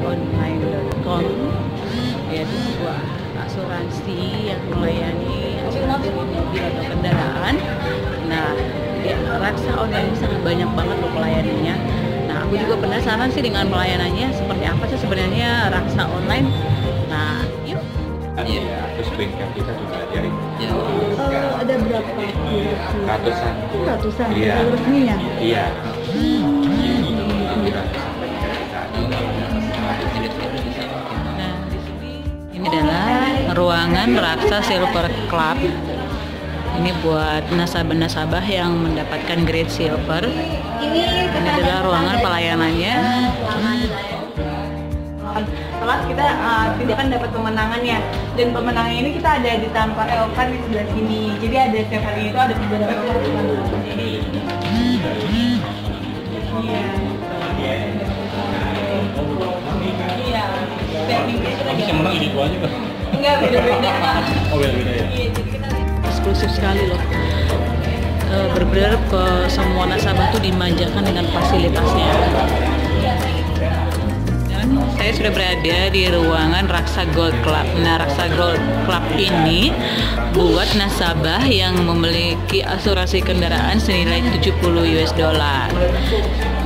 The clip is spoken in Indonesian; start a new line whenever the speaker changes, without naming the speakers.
raksaonline.com, yaitu sebuah asuransi yang melayani asuransi mobil atau kendaraan. Nah, ya, Raksa Online ini sangat banyak banget loh pelayanannya. Nah, aku juga penasaran sih dengan pelayanannya seperti apa sih sebenarnya Raksa Online. Nah, yuk.
Iya, terus bengkel kita juga ajarin.
Ada berapa?
Ratusan.
Ratusan.
Iya.
Resminya.
Iya.
Nah, di sini ini adalah ruangan Raksa Silver Club. Ini buat nasabah-nasabah yang mendapatkan grade silver. Ini adalah ruangan pelayanannya.
Setelah kita tidak akan dapat pemenangannya, dan pemenangan ini kita ada di tanpa kan di sebelah sini. Jadi ada setiap hari itu ada beberapa pemenang. Jadi iya, tekniknya kita
Yang menang ini dua juga.
enggak beda-beda.
Oh beda-beda ya.
Iya, jadi kita
Eksklusif sekali loh. Benar-benar ke semua nasabah tuh dimanjakan dengan fasilitasnya. Dan saya sudah berada di ruangan Raksa Gold Club. Nah, Raksa Gold Club ini buat nasabah yang memiliki asuransi kendaraan senilai $70.